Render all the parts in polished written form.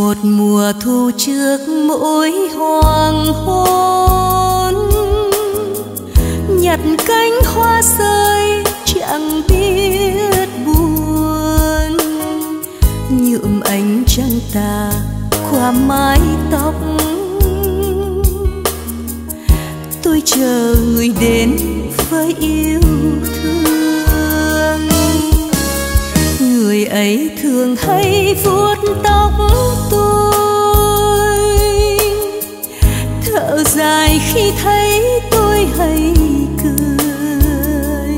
một mùa thu trước mỗi hoàng hôn, nhặt cánh hoa rơi chẳng biết buồn, nhuộm ánh trăng tà qua mái tóc. Tôi chờ người đến với yêu thương, người ấy thường hay vuốt tóc tôi, thở dài khi thấy tôi hay cười,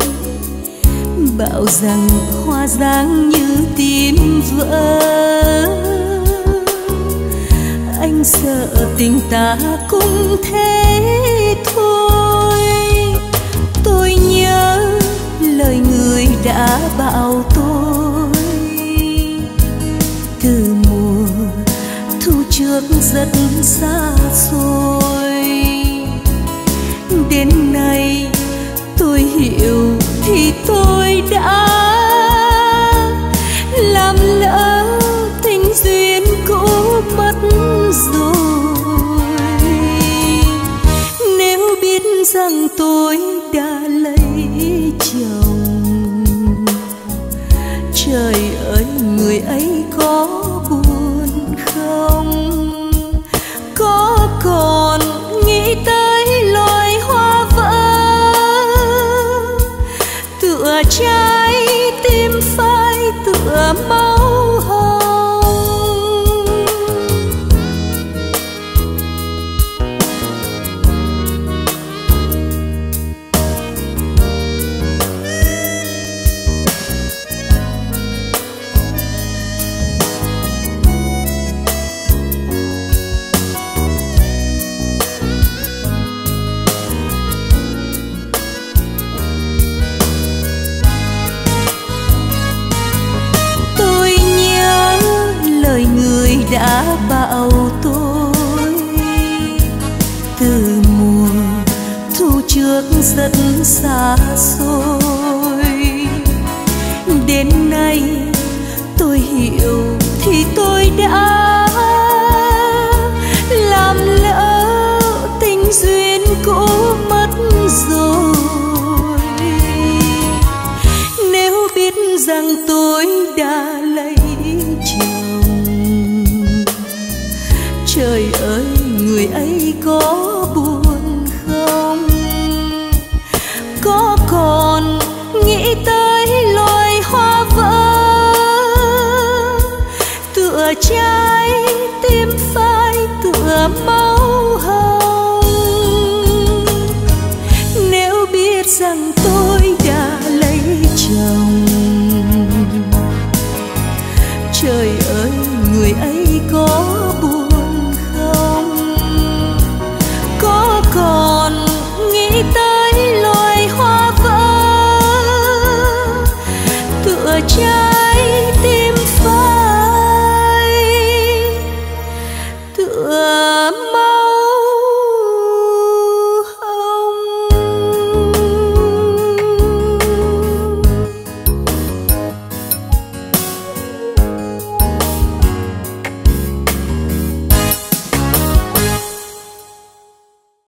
bảo rằng hoa dáng như tim vỡ. Anh sợ tình ta cũng thế thôi. Tôi nhớ lời người đã bảo tôi, từ mùa thu trước rất xa xôi, đến nay tôi hiểu thì tôi đã làm lỡ tình duyên cũ mất rồi. Nếu biết rằng tôi đã lấy chồng, trời ơi người ấy có buồn không? Có còn nghĩ tới loài hoa vỡ, tựa trái tim phai tựa máu hồng. Đã bảo tôi, từ mùa thu trước rất xa xôi, đến nay tôi hiểu thì tôi đã làm lỡ tình duyên cũ mất rồi. Nếu biết rằng tôi đã lấy chồng, trời ơi người ấy có buồn không? Có còn nghĩ tới loài hoa vỡ, tựa trái tim phai tựa máu hồng? Nếu biết rằng tôi đã lấy chồng, trời ơi người ấy có buồn không? Có còn nghĩ tới loài hoa vỡ, tựa trái